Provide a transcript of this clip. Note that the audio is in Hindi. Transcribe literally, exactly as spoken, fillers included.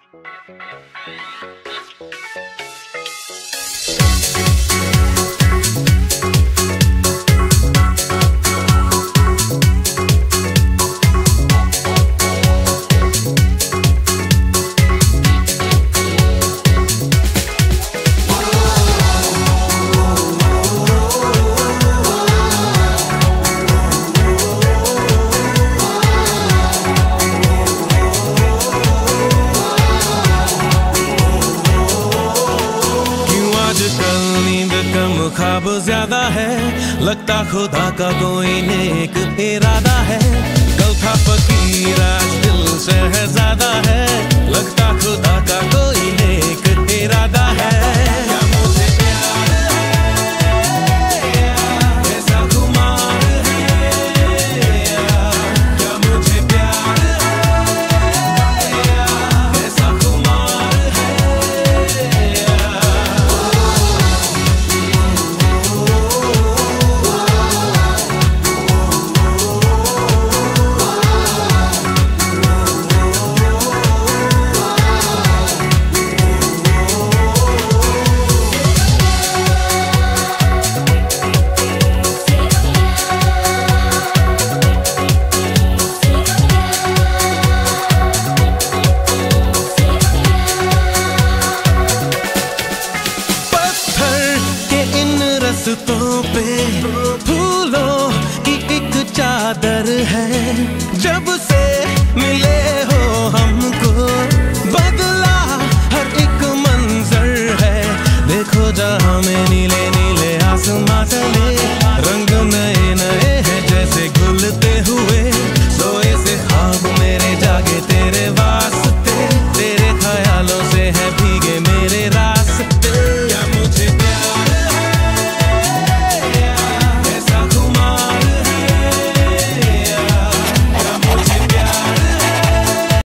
ख्वाब ज्यादा है, लगता खुदा का कोई नेक इरादा है। कल था फकीर आज दिल शहजादा है, लगता खुदा का कोई नेक इरादा है। क्या मुझे प्यार है, ऐसा खुमार है, क्या मुझे प्यार है, ऐसा खुमार है। रस्तों पे फूलों की एक चादर है, जब से मिले हो हमको बदला हर एक मंजर है। देखो जहाँ में नीले नीले आसमां चले,